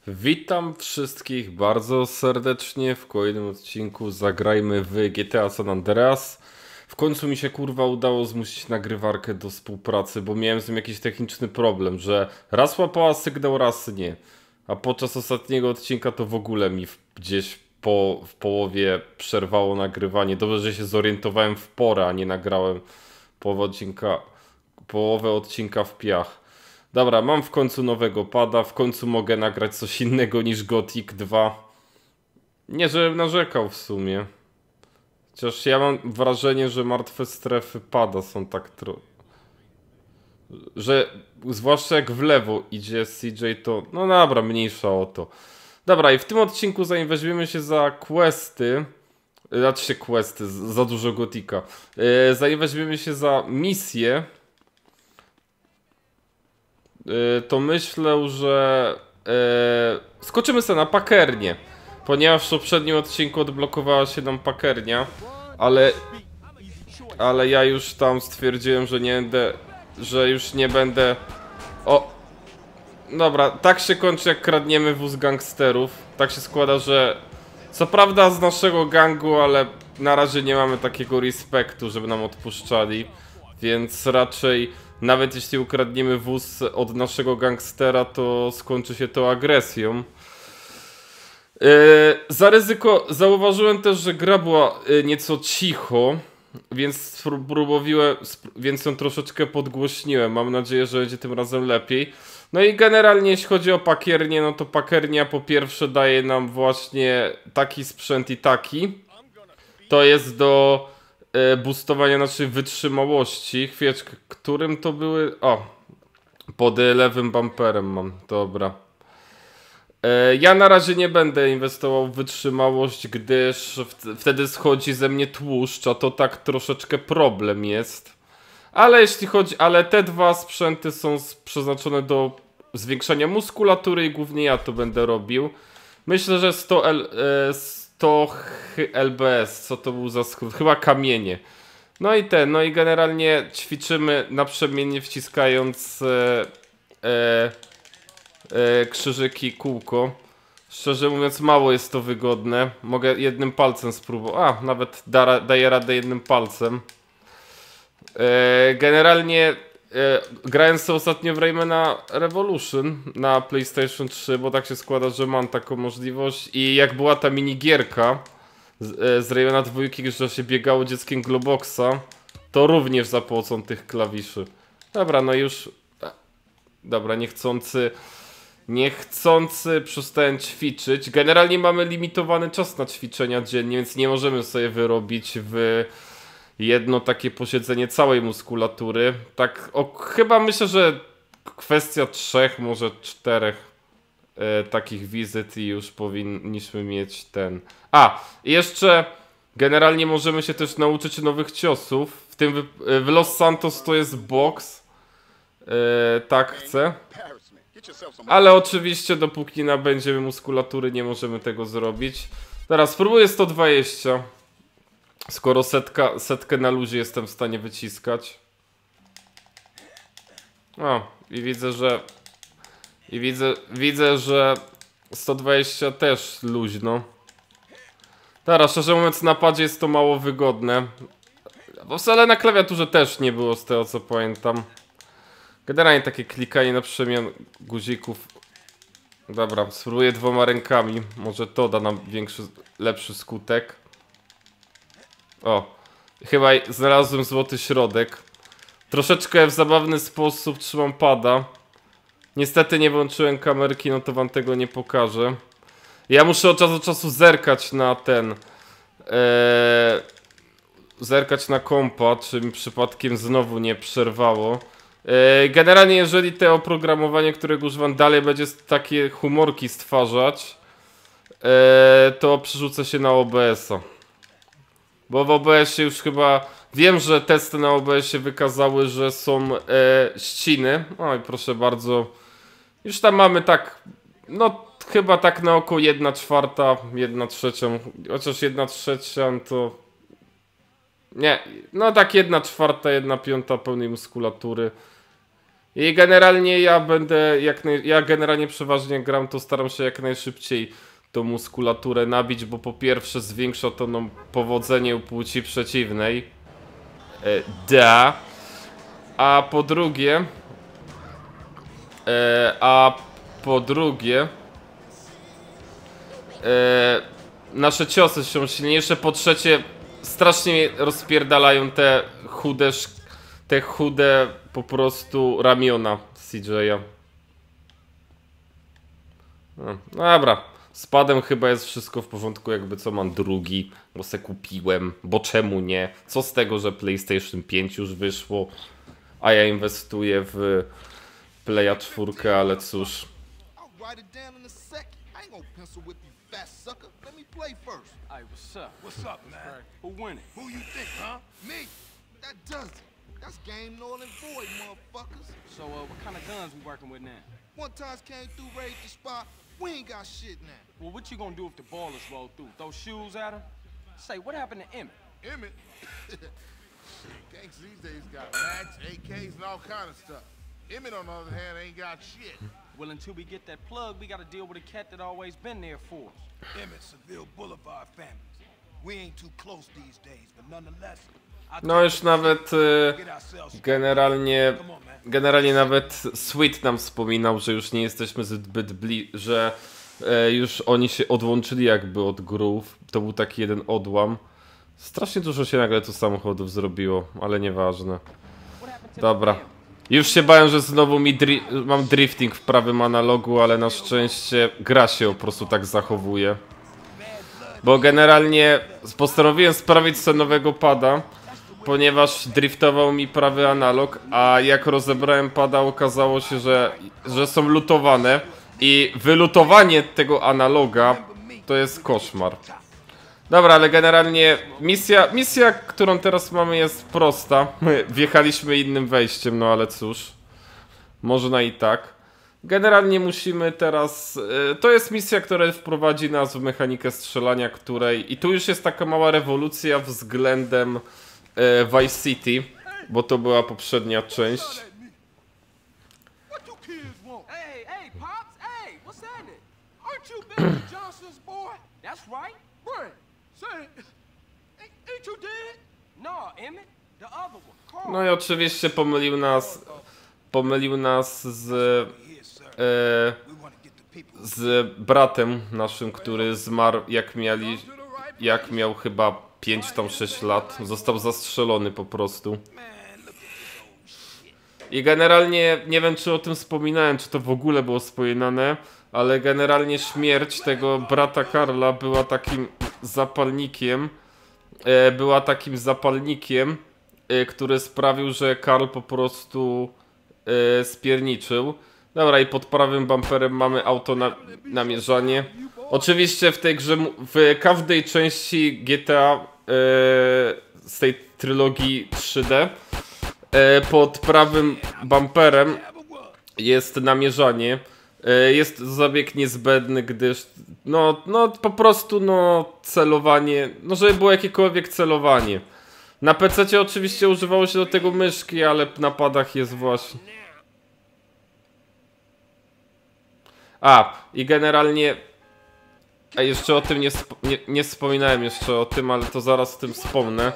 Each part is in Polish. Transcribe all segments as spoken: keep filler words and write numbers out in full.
Witam wszystkich bardzo serdecznie w kolejnym odcinku Zagrajmy w G T A San Andreas. W końcu mi się kurwa udało zmusić nagrywarkę do współpracy, bo miałem z nim jakiś techniczny problem, że raz łapała sygnał, raz nie. A podczas ostatniego odcinka to w ogóle mi w, gdzieś po, w połowie przerwało nagrywanie. Dobrze, że się zorientowałem w porę, a nie nagrałem połowę odcinka, połowę odcinka w piach. Dobra, mam w końcu nowego pada, w końcu mogę nagrać coś innego niż Gothic dwa. Nie, żebym narzekał w sumie. Chociaż ja mam wrażenie, że martwe strefy pada są tak tro... Że zwłaszcza jak w lewo idzie C J, to... No dobra, mniejsza o to. Dobra, i w tym odcinku zanim weźmiemy się za questy... Znaczy się questy, za dużo Gotika. Yy, zanim weźmiemy się za misję... to myślę, że yy, skoczymy sobie na pakernię, ponieważ w poprzednim odcinku odblokowała się nam pakernia, ale ale ja już tam stwierdziłem, że nie będę, że już nie będę. O, dobra, tak się kończy jak kradniemy wóz gangsterów. Tak się składa, że co prawda z naszego gangu, ale na razie nie mamy takiego respektu, żeby nam odpuszczali, więc raczej nawet jeśli ukradniemy wóz od naszego gangstera, to skończy się to agresją. Yy, za ryzyko zauważyłem też, że gra była yy, nieco cicho, więc próbowałem, więc ją troszeczkę podgłośniłem. Mam nadzieję, że będzie tym razem lepiej. No i generalnie jeśli chodzi o pakiernię, no to pakiernia po pierwsze daje nam właśnie taki sprzęt i taki. To jest do e, boostowania naszej wytrzymałości. Chwileczkę, którym to były? O, pod lewym bumperem mam, dobra. E, ja na razie nie będę inwestował w wytrzymałość, gdyż w, wtedy schodzi ze mnie tłuszcz, a to tak troszeczkę problem jest. Ale jeśli chodzi, ale te dwa sprzęty są przeznaczone do zwiększania muskulatury i głównie ja to będę robił. Myślę, że sto L, sto L B S, co to był za skrót? Chyba kamienie. No i ten, no i generalnie ćwiczymy naprzemiennie wciskając e, e, e, krzyżyki kółko. Szczerze mówiąc mało jest to wygodne. Mogę jednym palcem spróbować. A, nawet da, daję radę jednym palcem. E, generalnie e, grałem sobie ostatnio w Raymana Revolution na PlayStation trzy, bo tak się składa, że mam taką możliwość i jak była ta minigierka z, e, z Raymana dwójki, że się biegało dzieckiem Globoxa, to również za pomocą tych klawiszy. Dobra, no już... Dobra, niechcący... Niechcący przestałem ćwiczyć. Generalnie mamy limitowany czas na ćwiczenia dziennie, więc nie możemy sobie wyrobić w... jedno takie posiedzenie całej muskulatury. Tak, o, chyba myślę, że kwestia trzech, może czterech e, takich wizyt i już powinniśmy mieć ten. A, i jeszcze generalnie możemy się też nauczyć nowych ciosów. W tym w Los Santos to jest boks. E, tak chcę. Ale oczywiście dopóki nabędziemy muskulatury nie możemy tego zrobić. Teraz spróbuję sto dwadzieścia. Skoro setka, setkę na luzie jestem w stanie wyciskać. O, i widzę, że... I widzę, widzę, że sto dwadzieścia też luźno. Teraz, szczerze mówiąc, na padzie jest to mało wygodne. Bo wcale na klawiaturze też nie było, z tego co pamiętam. Generalnie takie klikanie na przemian guzików. Dobra, spróbuję dwoma rękami. Może to da nam większy, lepszy skutek. O, chyba znalazłem złoty środek. Troszeczkę w zabawny sposób trzymam pada. Niestety nie włączyłem kamerki, no to wam tego nie pokażę. Ja muszę od czasu do czasu zerkać na ten... Ee, zerkać na kompa, czy mi przypadkiem znowu nie przerwało. Ee, generalnie jeżeli te oprogramowanie, którego używam, dalej będzie takie humorki stwarzać, ee, to przerzucę się na O B S-a. Bo w O B S-ie już chyba... Wiem, że testy na O B S-ie wykazały, że są e, ściny. Oj, proszę bardzo. Już tam mamy tak... No, chyba tak na oko jedna czwarta, jedna trzecia. Chociaż jedna trzecia to... Nie, no tak jedna czwarta, jedna piąta pełnej muskulatury. I generalnie ja będę, jak naj... ja generalnie przeważnie gram, to staram się jak najszybciej tą muskulaturę nabić, bo po pierwsze zwiększa to no, powodzenie u płci przeciwnej. E, da. A po drugie... E, a po drugie... E, nasze ciosy są silniejsze. Po trzecie, strasznie rozpierdalają te chude, te chude po prostu ramiona C J a. No, dobra, z padem chyba jest wszystko w porządku, jakby co mam drugi, bo se kupiłem, bo czemu nie? Co z tego, że PlayStation pięć już wyszło, a ja inwestuję w Playa cztery, ale cóż. Play first. Hey, what's up? What's up, man? Who winning? Who you think, huh? Me. That does it. That's game null and void, motherfuckers. So, uh, what kind of guns we working with now? One times came through, raided the spot. We ain't got shit now. Well, what you gonna do if the ballers roll through? Throw shoes at him? Say, what happened to Emmett? Emmett? Gangs these days got mags, A Ks, and all kind of stuff. Emmett, on the other hand, ain't got shit. Well, until we get that plug, we gotta deal with a cat that always been there for us. Emmett, Seville Boulevard families. We ain't too close these days, but nonetheless. No już nawet y, generalnie generalnie nawet Sweet nam wspominał, że już nie jesteśmy zbyt bli, że y, już oni się odłączyli jakby od grów. To był taki jeden odłam. Strasznie dużo się nagle tu samochodów zrobiło, ale nieważne. Dobra. Już się bałem, że znowu mi dri mam drifting w prawym analogu, ale na szczęście gra się po prostu tak zachowuje. Bo generalnie postanowiłem sprawić sobie nowego pada, ponieważ driftował mi prawy analog, a jak rozebrałem pada, okazało się, że, że są lutowane i wylutowanie tego analoga to jest koszmar. Dobra, ale generalnie misja, misja, którą teraz mamy, jest prosta. My wjechaliśmy innym wejściem, no ale cóż. Można i tak. Generalnie musimy teraz... Yy, to jest misja, która wprowadzi nas w mechanikę strzelania, której... I tu już jest taka mała rewolucja względem yy, Vice City, bo to była poprzednia część. No i oczywiście pomylił nas, pomylił nas z, e, z bratem naszym, który zmarł jak mieli, jak miał chyba pięć tam sześć lat. Został zastrzelony po prostu. I generalnie, nie wiem czy o tym wspominałem, czy to w ogóle było wspominane, ale generalnie śmierć tego brata Karla była takim zapalnikiem, e, była takim zapalnikiem, który sprawił, że Karl po prostu yy, spierniczył. Dobra, i pod prawym bumperem mamy auto na, namierzanie. Oczywiście w tej grze, w każdej części G T A yy, z tej trylogii trzy D yy, pod prawym bumperem jest namierzanie. Yy, jest zabieg niezbędny, gdyż no, no po prostu no celowanie, no żeby było jakiekolwiek celowanie. Na pececie oczywiście używało się do tego myszki, ale na padach jest właśnie... A, i generalnie... A jeszcze o tym nie, nie, nie wspominałem jeszcze o tym, ale to zaraz o tym wspomnę.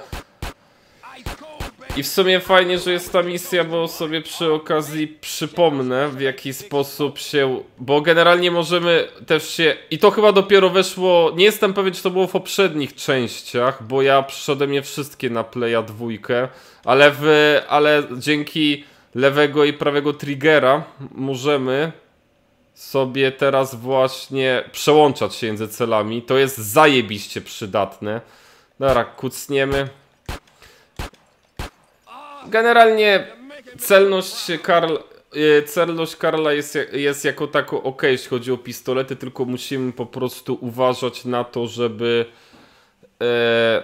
I w sumie fajnie, że jest ta misja, bo sobie przy okazji przypomnę, w jaki sposób się... Bo generalnie możemy też się... I to chyba dopiero weszło... Nie jestem pewien, czy to było w poprzednich częściach, bo ja przyszedłem je wszystkie na Playa dwójkę, ale, w... ale dzięki lewego i prawego triggera możemy sobie teraz właśnie przełączać się między celami. To jest zajebiście przydatne. Dobra, kucniemy. Generalnie celność Karl, celność Karla jest, jest jako tako ok, jeśli chodzi o pistolety, tylko musimy po prostu uważać na to, żeby e,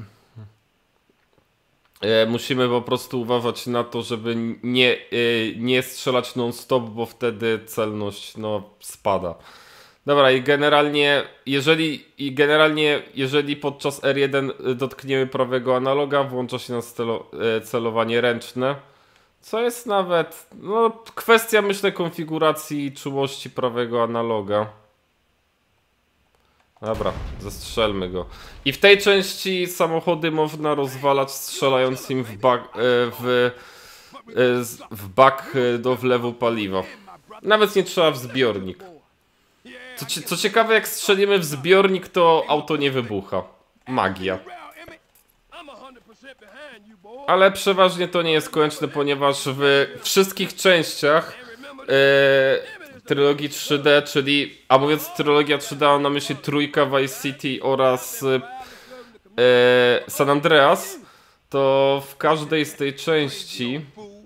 e, musimy po prostu uważać na to, żeby nie, e, nie strzelać non-stop, bo wtedy celność no, spada. Dobra, i generalnie, jeżeli, i generalnie, jeżeli podczas R jeden dotkniemy prawego analoga, włącza się nas celo, celowanie ręczne, Co jest nawet, no, kwestia, myślę, konfiguracji czułości prawego analoga. Dobra, zastrzelmy go. I w tej części samochody można rozwalać, strzelając im w bak, w, w bak do wlewu paliwa. Nawet nie trzeba w zbiornik. Co, co ciekawe, jak strzelimy w zbiornik, to auto nie wybucha. Magia. Ale przeważnie to nie jest konieczne, ponieważ w wszystkich częściach e, trylogii trzy D, czyli, a mówiąc trylogia trzy D, mam na myśli trójka, Vice City oraz e, San Andreas, to w każdej z tej części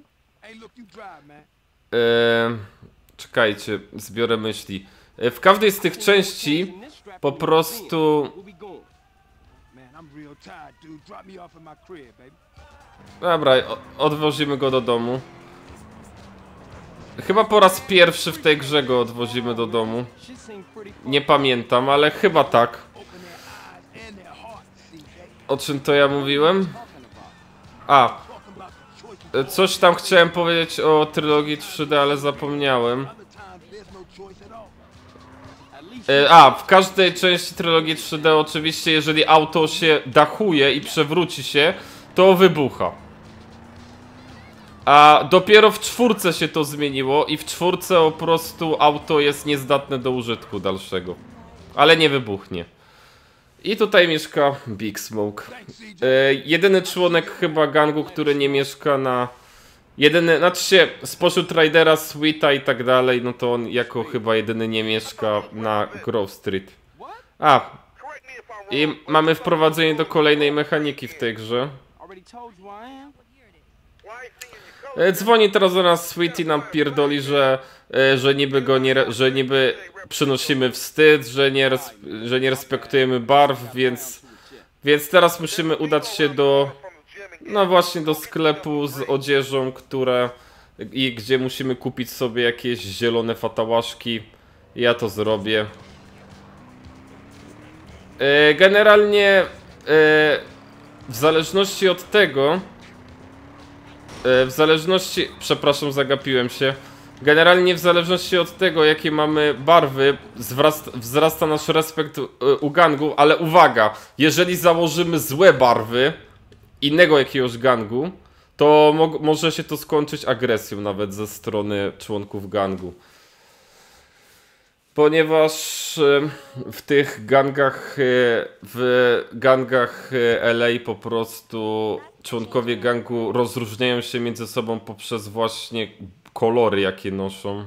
e, czekajcie, zbiorę myśli. E, w każdej z tych części po prostu dobra, odwozimy go do domu. Chyba po raz pierwszy w tej grze go odwozimy do domu. Nie pamiętam, ale chyba tak. O czym to ja mówiłem? A, coś tam chciałem powiedzieć o trylogii trzy D, ale zapomniałem. A, w każdej części trylogii trzy D oczywiście, jeżeli auto się dachuje i przewróci się, to wybucha. A dopiero w czwórce się to zmieniło i w czwórce po prostu auto jest niezdatne do użytku dalszego. Ale nie wybuchnie. I tutaj mieszka Big Smoke. E, jedyny członek chyba gangu, który nie mieszka na... Jedyny, znaczy się, spośród Ridera, Sweeta i tak dalej, no to on jako chyba jedyny nie mieszka na Grove Street. A, i mamy wprowadzenie do kolejnej mechaniki w tej grze. Dzwoni teraz do nas Sweet i nam pierdoli, że, że niby go nie, że niby przynosimy wstyd, że nie, że nie respektujemy barw, więc, więc teraz musimy udać się do, no właśnie do sklepu z odzieżą, które, i gdzie musimy kupić sobie jakieś zielone fatałaszki. Ja to zrobię. Generalnie w zależności od tego, w zależności, przepraszam, zagapiłem się. Generalnie w zależności od tego, jakie mamy barwy, wzrasta, wzrasta nasz respekt u gangu, ale uwaga, jeżeli założymy złe barwy innego jakiegoś gangu, to mo może się to skończyć agresją nawet ze strony członków gangu. Ponieważ w tych gangach, w gangach L A po prostu członkowie gangu rozróżniają się między sobą poprzez właśnie kolory, jakie noszą.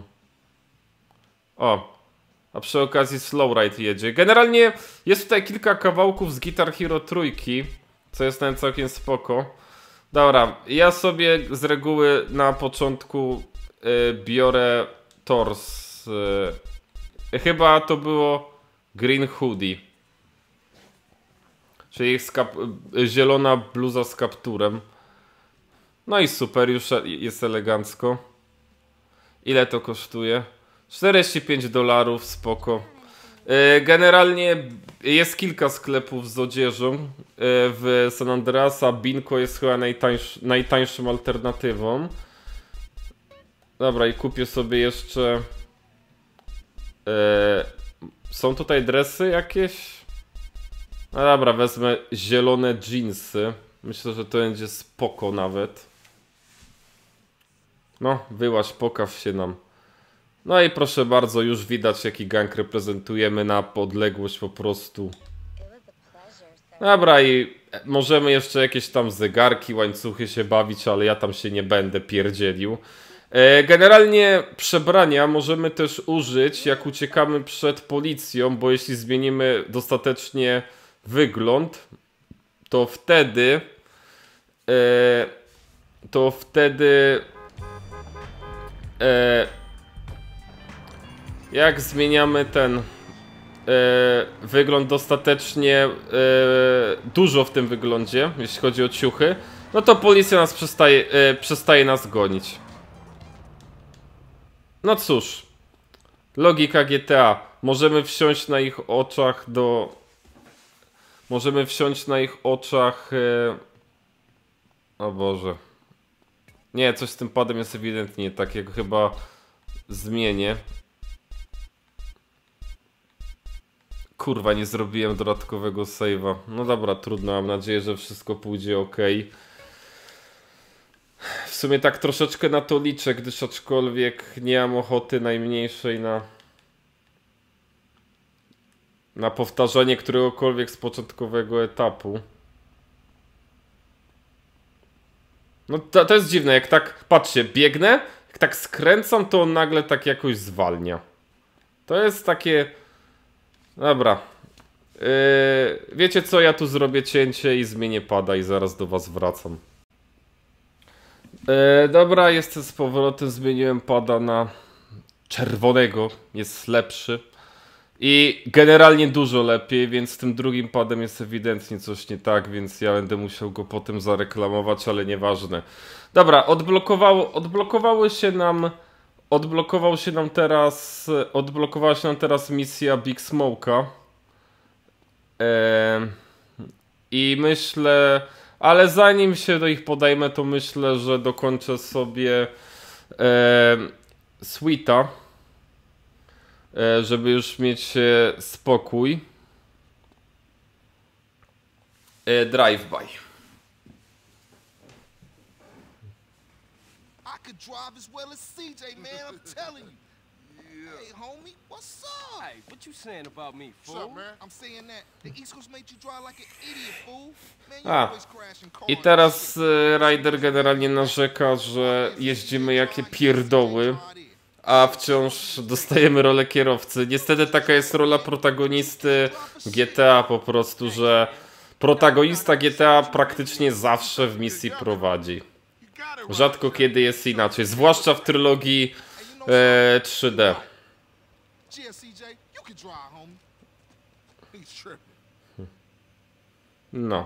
O, a przy okazji Slowride jedzie. Generalnie jest tutaj kilka kawałków z Guitar Hero trójki, co jest nawet całkiem spoko. Dobra, ja sobie z reguły na początku y, biorę tors. Y, chyba to było Green Hoodie. Czyli zielona bluza z kapturem. No i super, już jest elegancko. Ile to kosztuje? czterdzieści pięć dolarów, spoko. Generalnie jest kilka sklepów z odzieżą w San Andreas, a Binko jest chyba najtańsz, najtańszą alternatywą. Dobra, i kupię sobie jeszcze... Są tutaj dresy jakieś? No dobra, wezmę zielone jeansy. Myślę, że to będzie spoko nawet. No, wyłaź, pokaż się nam. No i proszę bardzo, już widać, jaki gang reprezentujemy na podległość po prostu. Dobra, i możemy jeszcze jakieś tam zegarki, łańcuchy się bawić, ale ja tam się nie będę pierdzielił. Generalnie przebrania możemy też użyć, jak uciekamy przed policją, bo jeśli zmienimy dostatecznie wygląd, to wtedy to wtedy jak zmieniamy ten wygląd dostatecznie dużo w tym wyglądzie, jeśli chodzi o ciuchy, no to policja nas przestaje, przestaje nas gonić. No cóż, logika G T A. Możemy wsiąść na ich oczach do... Możemy wsiąść na ich oczach... E... O Boże. Nie, coś z tym padem jest ewidentnie tak, jak chyba zmienię. Kurwa, nie zrobiłem dodatkowego save'a. No dobra, trudno, mam nadzieję, że wszystko pójdzie ok. W sumie tak troszeczkę na to liczę, gdyż aczkolwiek nie mam ochoty najmniejszej na na powtarzanie któregokolwiek z początkowego etapu. No to, to jest dziwne, jak tak, patrzcie, biegnę, jak tak skręcam, to on nagle tak jakoś zwalnia. To jest takie... Dobra. Yy, wiecie co, ja tu zrobię cięcie i zmienię pada i zaraz do was wracam. Yy, dobra, jestem z powrotem, zmieniłem pada na czerwonego, jest lepszy. I generalnie dużo lepiej, więc z tym drugim padem jest ewidentnie coś nie tak, więc ja będę musiał go potem zareklamować, ale nieważne. Dobra, odblokowało, odblokowały się nam, odblokował się nam teraz, odblokowała się nam teraz misja Big Smoke'a. Eee, I myślę, ale zanim się do ich podejmę, to myślę, że dokończę sobie eee, Sweeta. Żeby już mieć spokój. Drive-by. I could drive as well as C J, man, I'm telling you. Hey, homie, what's up? Hey, what you saying about me, fool? What's up, man? I'm saying that the East Coast made you drive like an idiot, fool. Man, you always crashing cars. I teraz Ryder generalnie narzeka, że jeździmy jakie pierdoły, a wciąż dostajemy rolę kierowcy. Niestety taka jest rola protagonisty G T A po prostu, że protagonista G T A praktycznie zawsze w misji prowadzi. Rzadko kiedy jest inaczej, zwłaszcza w trylogii e, trzy D. No.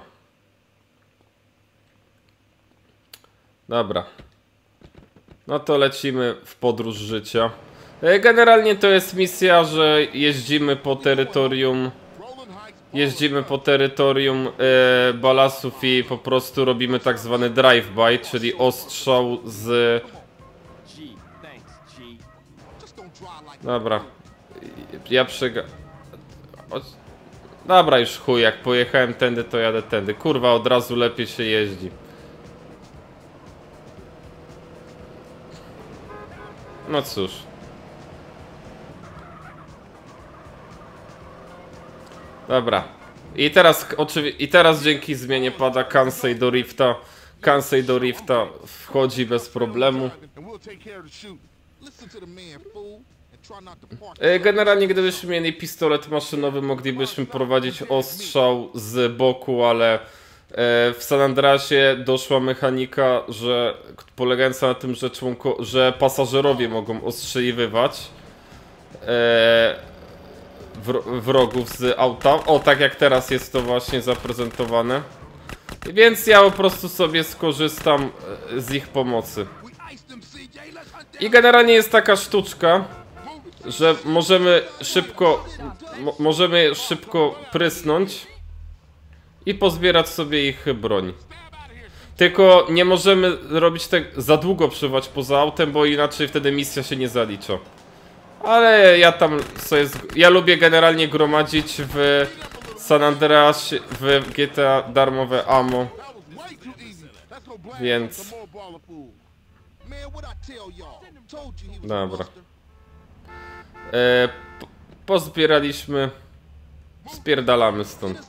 Dobra. No to lecimy w podróż życia. Generalnie to jest misja, że jeździmy po terytorium Jeździmy po terytorium e, balasów i po prostu robimy tak zwany drive-by, czyli ostrzał z... Dobra. Ja przega... Dobra, już chuj, jak pojechałem tędy, to jadę tędy. Kurwa, od razu lepiej się jeździ. No cóż. Dobra. I teraz oczywiście i teraz dzięki zmianie pada Kansei do Rifta. Kansei do Rifta wchodzi bez problemu. Generalnie gdybyśmy mieli pistolet maszynowy, moglibyśmy prowadzić ostrzał z boku, ale w San Andreasie doszła mechanika, że polegająca na tym, że, członko, że pasażerowie mogą ostrzeliwywać e, wrogów z auta. O, tak jak teraz jest to właśnie zaprezentowane. Więc ja po prostu sobie skorzystam z ich pomocy. I generalnie jest taka sztuczka, że możemy szybko mo możemy szybko prysnąć i pozbierać sobie ich broń. Tylko nie możemy robić tak za długo przebywać poza autem, bo inaczej wtedy misja się nie zalicza. Ale ja tam sobie... Ja lubię generalnie gromadzić w San Andreas, w G T A darmowe ammo. Więc... Dobra. E, po, pozbieraliśmy. Spierdalamy stąd.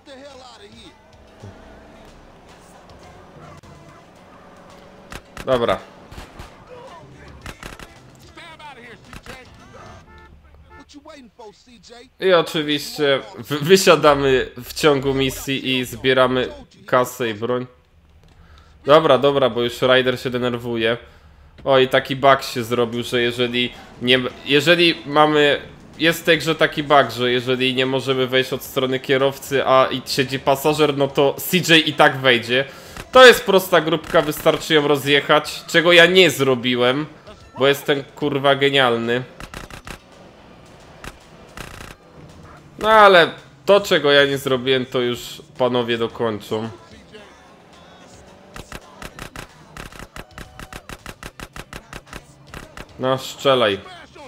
Dobra. I oczywiście wysiadamy w ciągu misji i zbieramy kasę i broń. Dobra, dobra, bo już Ryder się denerwuje. Oj, taki bug się zrobił, że jeżeli nie, jeżeli mamy, jest w tej grze taki bug, że jeżeli nie możemy wejść od strony kierowcy, a i siedzi pasażer, no to C J i tak wejdzie. To jest prosta grupka, wystarczy ją rozjechać, czego ja nie zrobiłem, bo jestem kurwa genialny. No ale to, czego ja nie zrobiłem, to już panowie dokończą. No, strzelaj.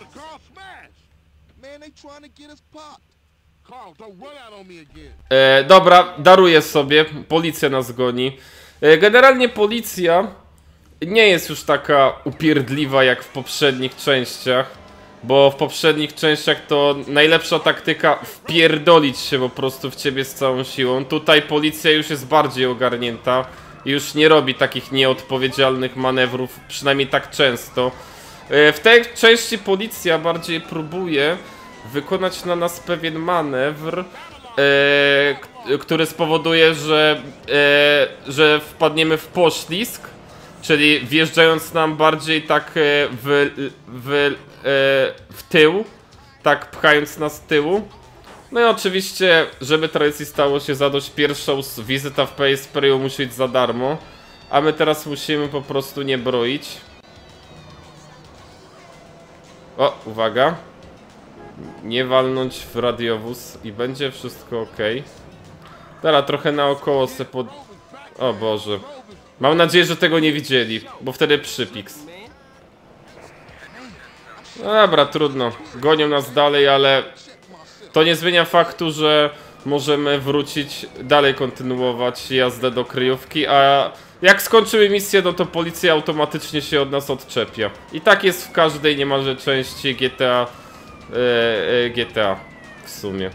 E, dobra, daruję sobie. Policja nas goni. E, generalnie policja nie jest już taka upierdliwa jak w poprzednich częściach. Bo w poprzednich częściach to najlepsza taktyka wpierdolić się po prostu w ciebie z całą siłą. Tutaj policja już jest bardziej ogarnięta i już nie robi takich nieodpowiedzialnych manewrów, przynajmniej tak często. W tej części policja bardziej próbuje wykonać na nas pewien manewr, e, który spowoduje, że, e, że wpadniemy w poślizg, czyli wjeżdżając nam bardziej tak w, w, e, w tył, tak pchając nas z tyłu. No i oczywiście, żeby tradycji stało się zadość, pierwsza wizyta w P S P musi być za darmo, a my teraz musimy po prostu nie broić. O, uwaga. Nie walnąć w radiowóz i będzie wszystko ok. Teraz trochę naokoło se pod... O Boże. Mam nadzieję, że tego nie widzieli, bo wtedy przypiks. No dobra, trudno. Gonią nas dalej, ale to nie zmienia faktu, że możemy wrócić, dalej kontynuować jazdę do kryjówki, a jak skończymy misję, no to policja automatycznie się od nas odczepia. I tak jest w każdej niemalże części G T A, e, e, G T A w sumie.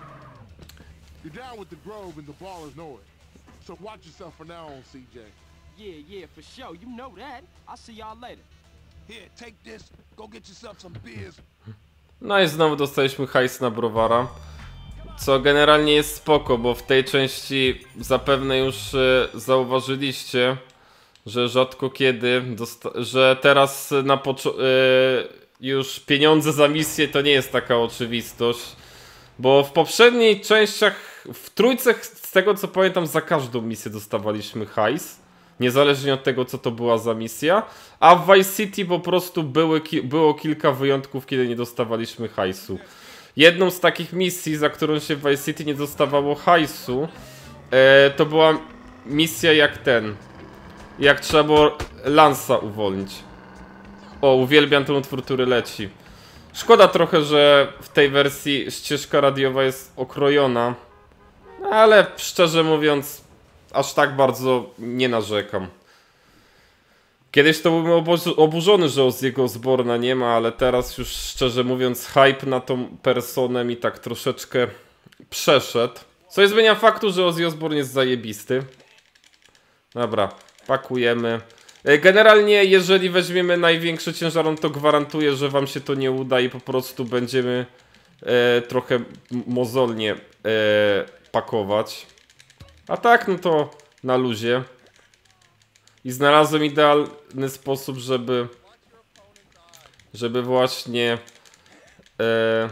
No i znowu dostaliśmy hajs na browara. Co generalnie jest spoko, bo w tej części zapewne już e, zauważyliście, że rzadko kiedy, że teraz na pocz- e, już pieniądze za misję to nie jest taka oczywistość. Bo w poprzednich częściach, w trójce z tego co pamiętam, za każdą misję dostawaliśmy hajs. Niezależnie od tego co to była za misja. A w Vice City po prostu były, ki było kilka wyjątków, kiedy nie dostawaliśmy hajsu. Jedną z takich misji, za którą się w Vice City nie dostawało hajsu, e, to była misja jak ten. Jak trzeba było Lansa uwolnić. O, uwielbiam ten utwór, który leci. Szkoda trochę, że w tej wersji ścieżka radiowa jest okrojona. Ale szczerze mówiąc, aż tak bardzo nie narzekam. Kiedyś to byłem oburzony, że Ozzy'ego Osbourne'a nie ma, ale teraz już szczerze mówiąc hype na tą personę mi tak troszeczkę przeszedł. Co nie zmienia faktu, że Ozzy Osbourne jest zajebisty. Dobra, pakujemy. Generalnie jeżeli weźmiemy największy ciężar, to gwarantuję, że wam się to nie uda i po prostu będziemy e, trochę mozolnie e, pakować. A tak, no to na luzie. I znalazłem idealny sposób, żeby żeby właśnie e,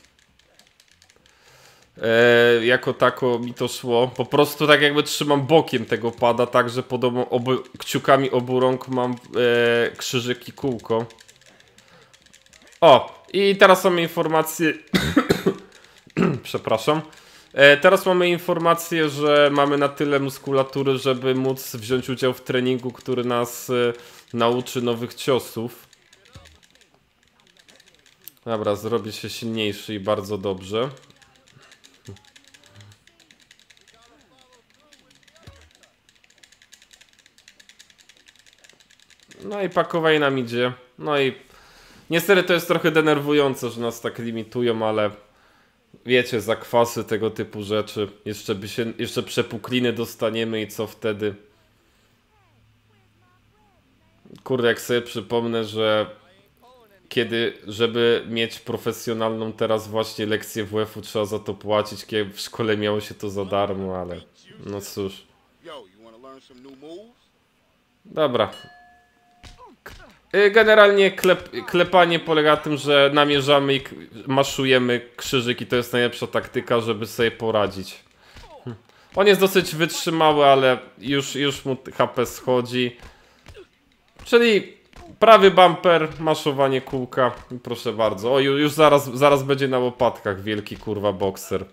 e, jako tako mi to szło. Po prostu tak jakby trzymam bokiem tego pada, tak że pod obu, obu, kciukami obu rąk mam e, krzyżyk i kółko. O! I teraz mamy informację... Przepraszam. E, teraz mamy informację, że mamy na tyle muskulatury, żeby móc wziąć udział w treningu, który nas e, nauczy nowych ciosów. Dobra, zrobię się silniejszy i bardzo dobrze. No i pakowanie nam idzie. No i niestety to jest trochę denerwujące, że nas tak limitują, ale wiecie, zakwasy, tego typu rzeczy. Jeszcze by się, jeszcze przepukliny dostaniemy i co wtedy? Kurde, jak sobie przypomnę, że kiedy, żeby mieć profesjonalną teraz właśnie lekcję W F-u, trzeba za to płacić, kiedy w szkole miało się to za darmo, ale no cóż. Dobra. Generalnie klep, klepanie polega na tym, że namierzamy i maszujemy krzyżyk i to jest najlepsza taktyka, żeby sobie poradzić. On jest dosyć wytrzymały, ale już, już mu H P schodzi. Czyli prawy bumper, maszowanie kółka. Proszę bardzo. O, już zaraz, zaraz będzie na łopatkach wielki kurwa bokser.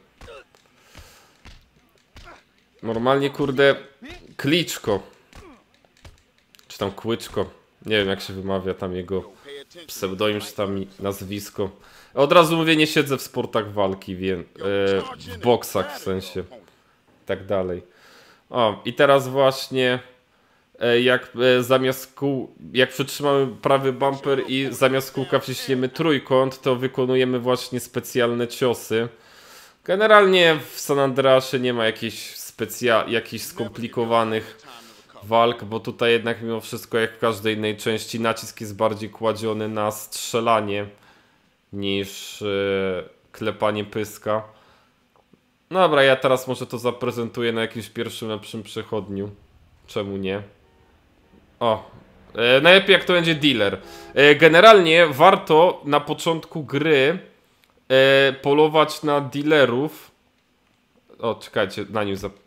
Normalnie kurde Kliczko. Czy tam Kłyczko. Nie wiem jak się wymawia tam jego pseudonim czy tam nazwisko. Od razu mówię, nie siedzę w sportach walki, wie, e, w boksach w sensie. Tak dalej. O, i teraz właśnie e, jak e, zamiast kół, jak przytrzymamy prawy bumper i zamiast kółka wciśniemy trójkąt, to wykonujemy właśnie specjalne ciosy. Generalnie w San Andreasie nie ma jakichś specja jakichś skomplikowanych walk, bo tutaj jednak mimo wszystko, jak w każdej innej części, nacisk jest bardziej kładziony na strzelanie niż yy, klepanie pyska. Dobra, ja teraz może to zaprezentuję na jakimś pierwszym lepszym przechodniu. Czemu nie? O, yy, najlepiej jak to będzie dealer. Yy, generalnie warto na początku gry yy, polować na dealerów. O, czekajcie, na nim zap...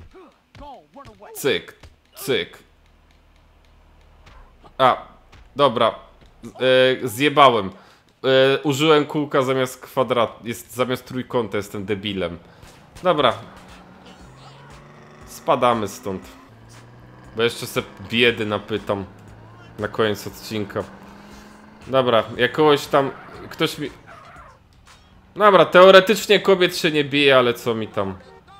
Cyk, cyk. A, dobra. E, zjebałem. E, użyłem kółka zamiast kwadrat. Jest zamiast trójkąta, jestem debilem. Dobra. Spadamy stąd. Bo jeszcze se biedy napytam. Na koniec odcinka. Dobra, jak kogoś tam... Ktoś mi... Dobra, teoretycznie kobiet się nie bije, ale co mi tam...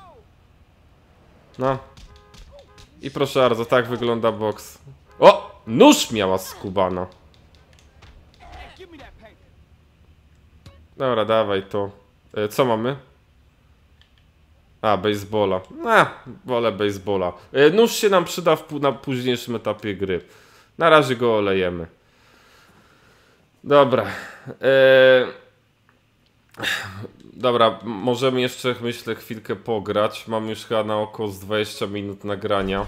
No. I proszę bardzo, tak wygląda boks. O! Nóż miała skubana. Dobra, dawaj to. E, co mamy? A, baseballa. A, wolę baseballa. E, nóż się nam przyda w, na późniejszym etapie gry. Na razie go olejemy. Dobra. E... Dobra, możemy jeszcze, myślę, chwilkę pograć. Mam już chyba na około z dwadzieścia minut nagrania.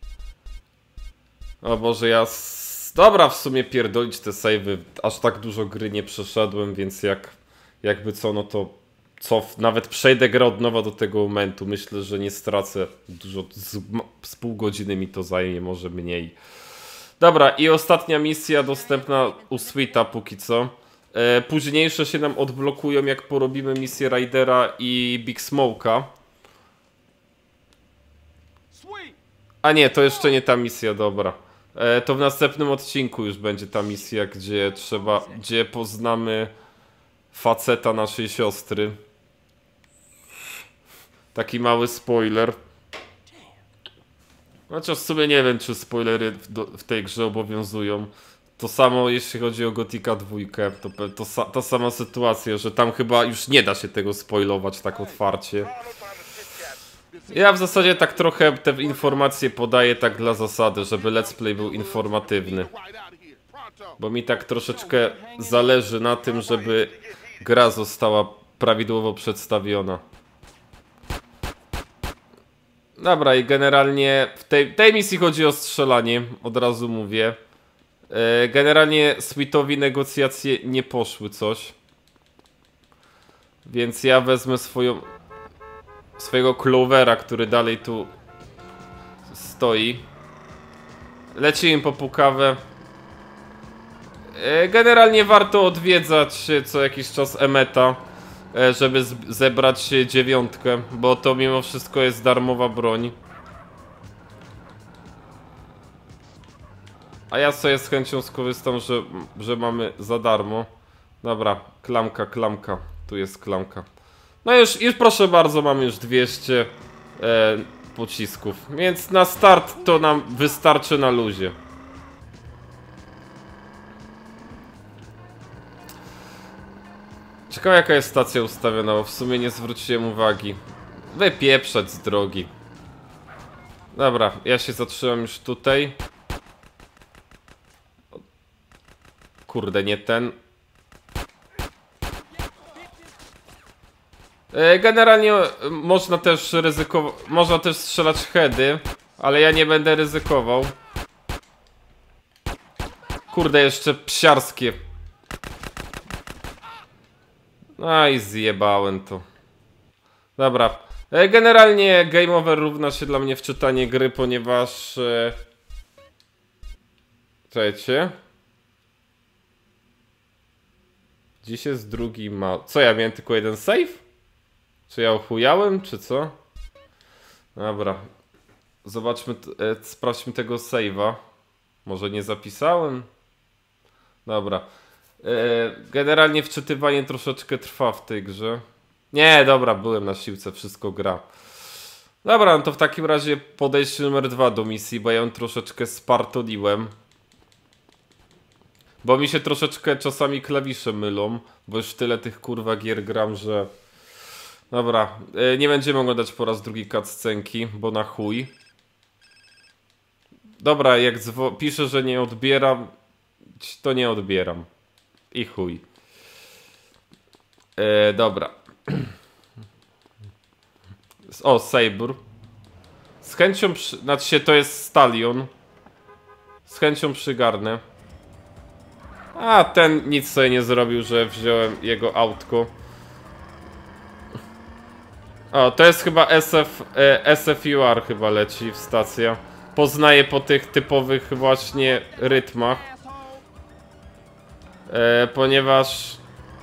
O Boże, ja... S... Dobra, w sumie pierdolić te save'y. Aż tak dużo gry nie przeszedłem, więc jak... Jakby co, no to... Co, nawet przejdę grę od nowa do tego momentu. Myślę, że nie stracę dużo... Z, z pół godziny mi to zajmie, może mniej. Dobra, i ostatnia misja dostępna u Sweeta póki co. E, późniejsze się nam odblokują, jak porobimy misję Raidera i Big Smoke'a. A nie, to jeszcze nie ta misja, dobra. E, to w następnym odcinku już będzie ta misja, gdzie trzeba, gdzie poznamy faceta naszej siostry. Taki mały spoiler. Chociaż w sumie nie wiem, czy spoilery w, do, w tej grze obowiązują. To samo jeśli chodzi o Gothica dwa, to, to, to ta sama sytuacja, że tam chyba już nie da się tego spoilować tak otwarcie. Ja w zasadzie tak trochę te informacje podaję tak dla zasady, żeby let's play był informatywny. Bo mi tak troszeczkę zależy na tym, żeby gra została prawidłowo przedstawiona. Dobra, i generalnie w tej, tej misji chodzi o strzelanie, od razu mówię. Generalnie Sweetowi negocjacje nie poszły coś. Więc ja wezmę swoją... swojego Clovera, który dalej tu stoi. Lecimy po pukawę. Generalnie warto odwiedzać co jakiś czas Emmeta, żeby zebrać dziewiątkę, bo to mimo wszystko jest darmowa broń. A ja sobie z chęcią skorzystam, że, że mamy za darmo. Dobra, klamka, klamka. Tu jest klamka. No już, już proszę bardzo, mamy już dwieście e, pocisków. Więc na start to nam wystarczy na luzie. Ciekawe jaka jest stacja ustawiona, bo w sumie nie zwróciłem uwagi. Wypieprzać z drogi. Dobra, ja się zatrzymam już tutaj. Kurde, nie ten. Generalnie można też ryzykować, można też strzelać heady, ale ja nie będę ryzykował. Kurde, jeszcze psiarskie. No i zjebałem to. Dobra. Generalnie game over równa się dla mnie wczytanie gry, ponieważ... Czekajcie. Dziś jest drugi ma... Co, ja miałem tylko jeden save? Czy ja ochujałem, czy co? Dobra. Zobaczmy, e, sprawdźmy tego save'a. Może nie zapisałem? Dobra. Generalnie wczytywanie troszeczkę trwa w tej grze. Nie, dobra, byłem na siłce, wszystko gra. Dobra, no to w takim razie podejście numer dwa do misji, bo ja ją troszeczkę spartoliłem. Bo mi się troszeczkę czasami klawisze mylą, bo już tyle tych kurwa gier gram, że... Dobra, nie będziemy oglądać po raz drugi cutscenki, bo na chuj. Dobra, jak piszę, że nie odbieram, to nie odbieram. I chuj. E, dobra. O, Saber. Z chęcią przy... Znaczy się, to jest Stallion. Z chęcią przygarnę. A, ten nic sobie nie zrobił, że wziąłem jego autko. O, to jest chyba S F, e, S F U R chyba leci w stacja. Poznaję po tych typowych właśnie rytmach. E, ponieważ...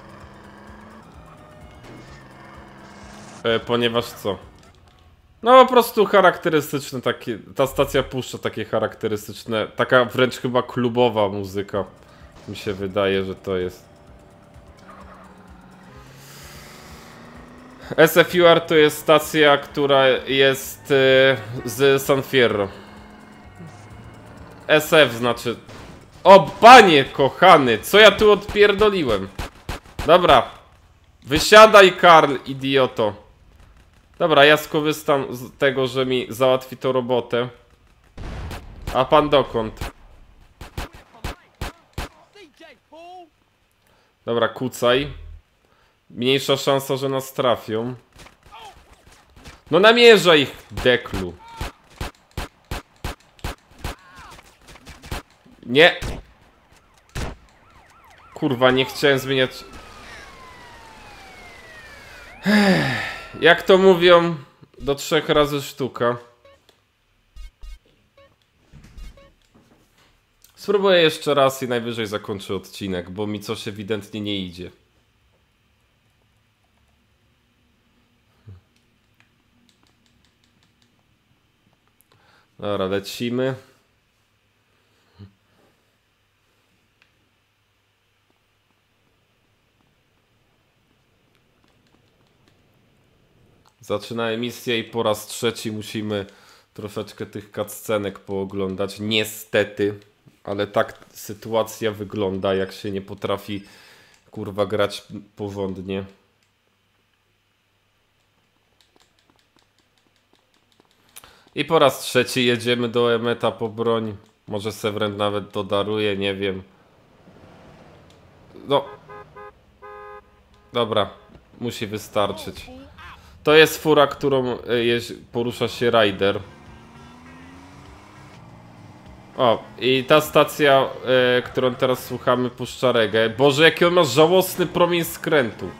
E, ponieważ co? No po prostu charakterystyczne takie... Ta stacja puszcza takie charakterystyczne... Taka wręcz chyba klubowa muzyka. Mi się wydaje, że to jest. S F U R to jest stacja, która jest y, z San Fierro. S F znaczy... O panie kochany, co ja tu odpierdoliłem? Dobra. Wysiadaj, Karl, idioto. Dobra, ja skorzystam z tego, że mi załatwi to robotę. A pan dokąd? Dobra, kucaj. Mniejsza szansa, że nas trafią. No namierza ich, deklu. Nie. Kurwa, nie chciałem zmieniać. Jak to mówią, do trzech razy sztuka. Spróbuję jeszcze raz i najwyżej zakończę odcinek, bo mi coś ewidentnie nie idzie. Dobra, lecimy. Zaczynamy misję i po raz trzeci musimy troszeczkę tych cutscenek pooglądać. Niestety, ale tak sytuacja wygląda, jak się nie potrafi kurwa grać porządnie. I po raz trzeci jedziemy do Emeta po broń. Może Sevrend nawet dodaruje, nie wiem. No. Dobra, musi wystarczyć. To jest fura, którą jeździ, porusza się Rider. O, i ta stacja, y, którą teraz słuchamy, puszcza reggae. Boże, jaki on ma żałosny promień skrętu.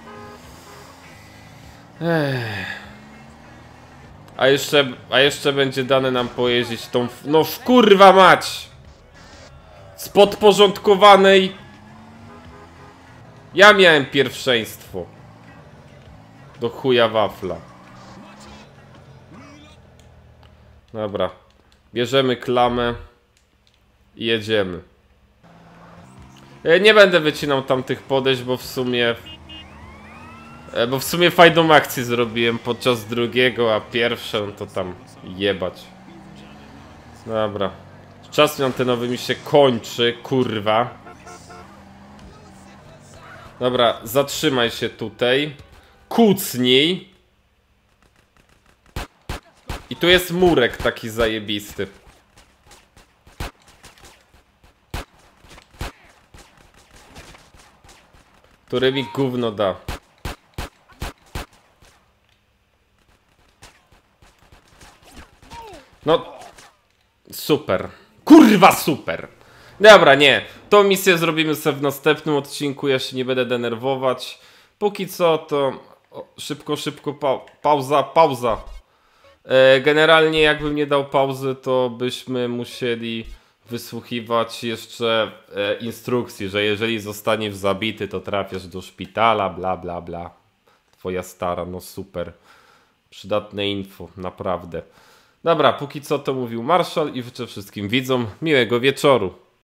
Ech. A jeszcze, a jeszcze będzie dane nam pojeździć tą... No kurwa mać! Z podporządkowanej... Ja miałem pierwszeństwo. Do chuja wafla. Dobra. Bierzemy klamę. I jedziemy. Nie będę wycinał tamtych podejść, bo w sumie... Bo w sumie fajną akcję zrobiłem podczas drugiego, a pierwszą to tam jebać. Dobra. Czas antenowy mi się kończy, kurwa. Dobra, zatrzymaj się tutaj. Kucnij. I tu jest murek taki zajebisty. Który mi gówno da. No, super. Kurwa super. Dobra, nie. Tą misję zrobimy sobie w następnym odcinku. Ja się nie będę denerwować. Póki co to o, szybko, szybko pa pauza, pauza. E, generalnie jakbym nie dał pauzy, to byśmy musieli wysłuchiwać jeszcze e, instrukcji, że jeżeli zostaniesz zabity, to trafiasz do szpitala, bla bla bla. Twoja stara, no super. Przydatne info, naprawdę. Dobra, póki co to mówił Marszal i życzę wszystkim widzom miłego wieczoru.